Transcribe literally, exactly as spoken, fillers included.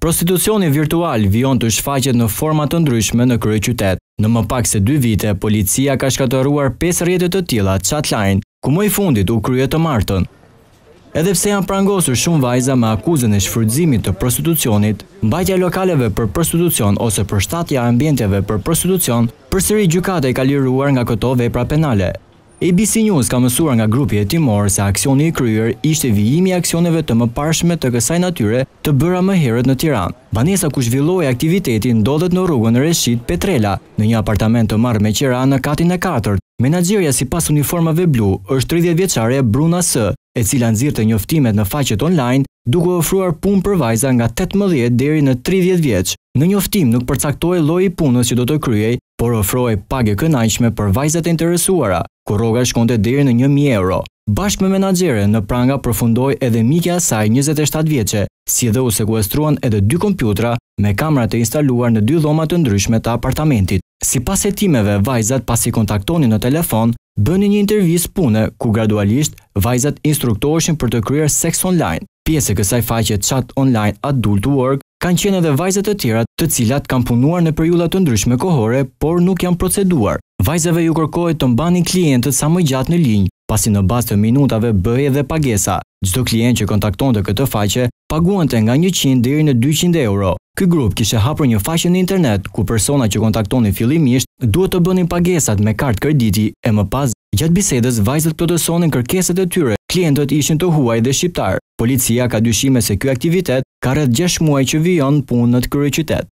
Prostitucioni virtual vijon të shfaqet në forma të ndryshme në kryeqytet. Në më pak se dy vite, policia ka shkatëruar pesë rrjete të tilla chatline, ku më i fundit u krye të martën. Edhe pse janë prangosur shumë vajza me akuzën e shfrytëzimit të prostitucionit, mbajtja e lokaleve për prostitucion ose përshtatja e ambienteve për prostitucion, përsëri gjykata i ka liruar nga këto vepra penale. A B C News ka mësuar nga grupi hetimor se aksioni i kryer ishte vijimi i aksioneve të mëparshme të kësaj natyre të bëra më herët në Tiranë. Banesa ku zhvilloi aktiviteti ndodhet në rrugën Reshid Petrela, në një apartament të marrë me qira në katin e katërt. Menaxherja sipas uniformave blu është tridhjetë vjeçare Bruna S, e cila nxirrte njoftimet në faqet online, duke ofruar punë për vajza nga tetëmbëdhjetë deri në tridhjetë vjeç. Në njoftim nuk përcaktoi lloji i punës që do të kryej, por ofroi pagë kënaqshme për vajzat e interesuara, ku rroga shkonte deri në një mijë euro. Bashkë me menaxhere në pranga përfundoi edhe mikja e saj njëzet e shtatë vjeçe, si edhe u sekuestruan edhe dy kompjutra me kamrat e instaluar në dy dhoma të ndryshme të apartamentit. Sipas hetimeve, vajzat pasi kontaktonin në telefon, bënin një intervistë pune ku gradualisht vajzat instruktoheshin për të kryer seks online. Pjesë e kësaj faqe chat online Adult Work kanë qenë edhe vajzat të tjera të cilat kanë punuar në periudha të ndryshme kohore, por nuk janë proceduar. Vajzave ju kërkohet të mbanin klientët sa më gjatë në linjë, pasi në bazë të minutave bëhej edhe pagesa. Çdo klient që kontaktonte këtë faqe paguante nga njëqind deri në dyqind euro. Ky grup kishte hapur një faqe në internet ku persona që kontaktonin fillimisht duhet të bënin pagesat me kartë krediti e më pas gjatë bisedës vajzat plotësonin kërkesat e tyre. Klientët ishin të huaj dhe shqiptar. Policia ka dyshime se ky aktivitet ka rreth gjashtë muaj që vijon punë në kryeqytet.